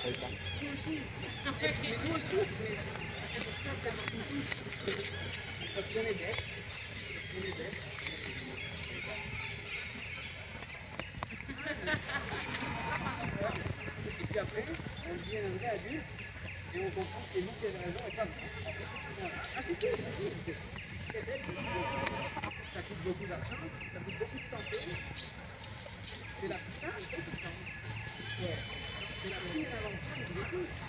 feuille pas. Moi aussi. Mais moi aussi. Mais c'est pour ça que t'as marqué tout. Parce qu'on est bête. On est bête. Et puis après, on devient un vrai adulte et on comprend que c'est nous qui avons raison et pas vous. Ah, si, c'est bête. Ça coûte beaucoup d'argent, ça coûte beaucoup de santé. C'est la putain de temps. Ouais. C'est la pire invention du véhicule.